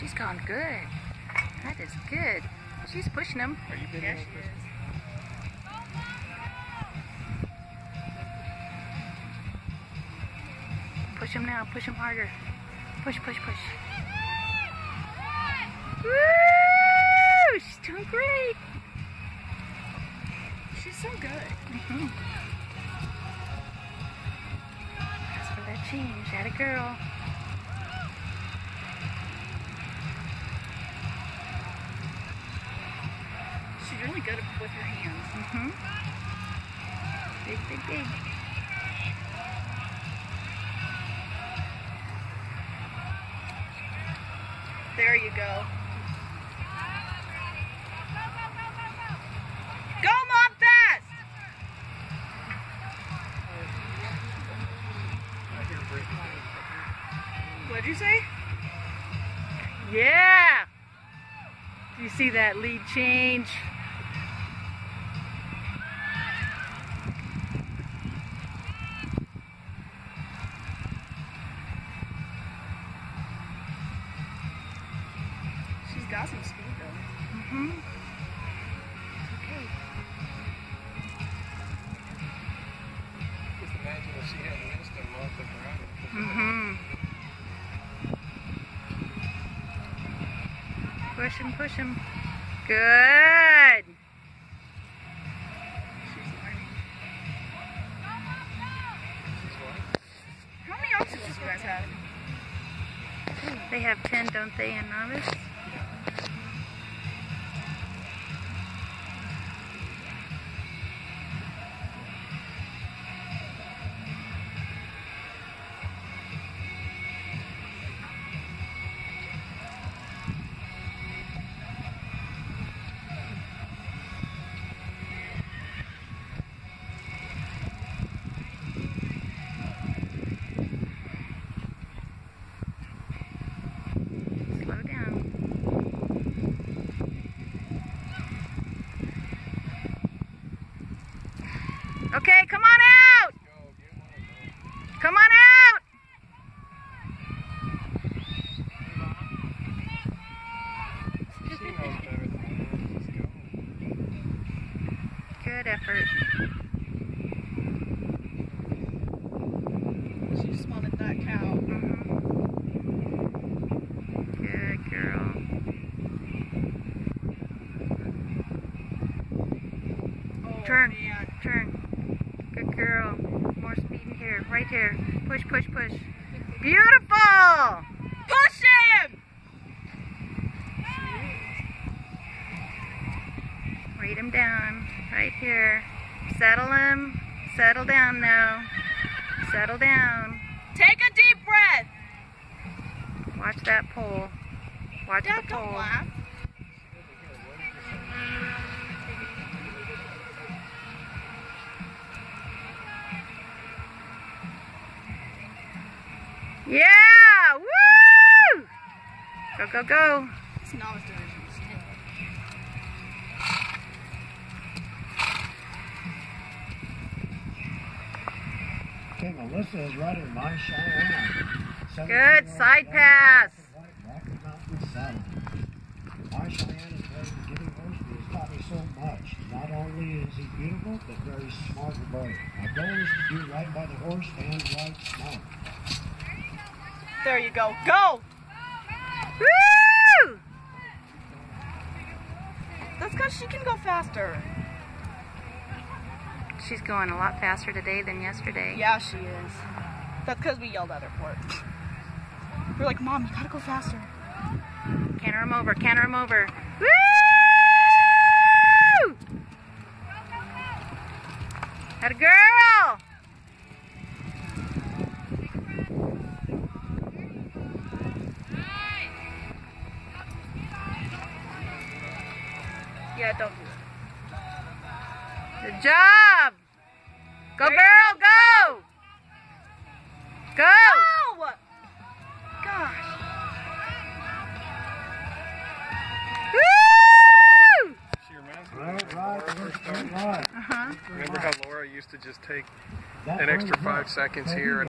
she's gone good. That is good. She's pushing him. Are you Yeah, she is. Push him now. Push him harder. Push, push, push. Woo! She's doing great. She's so good. Ask for that change. Atta girl. She's really good with her hands. Big, big, big. There you go. Go, Mom, fast! What'd you say? Yeah! Do you see that lead change? She's got some speed though. Okay. Just imagine if she had missed a month of running. Push him, push him. Good. She's learning. This is what? How many obstacles do you guys have? They have 10, don't they, in novice? Slow down. Okay, come on out! Go, get one of those. Come on out! She knows better than me. Just go. Good effort. She just wanted that cow. Good girl. Oh, Turn, man. turn. Good girl. More speed in here. Right here. Push, push, push. Beautiful! Push him! Weight him down. Right here. Settle him. Settle down now. Settle down. Take a deep breath. Watch that pole. Watch Dad, the don't pole. laugh. Yeah! Woo! Go, go, go. It's novice division. Okay, Melissa is riding My Cheyenne. Good side pass. Rocky Mountain Saddle. My Cheyenne is very giving horse. He has taught me so much. Not only is he beautiful, but very smart about it. My goal is to do right by the horse and ride smart. There you go. Go! Woo! That's because she can go faster. She's going a lot faster today than yesterday. Yeah, she is. That's because we yelled at her for it. We're like, Mom, you gotta go faster. Canter him over, canter him over. Woo! Atta girl! Yeah, don't do it. Good job! Go girl, go! Go! Oh! Gosh. Woo! She reminds me Right, of when Laura right, first started. right. Uh-huh. Remember how Laura used to just take That an extra one's 5 up. seconds Take here it.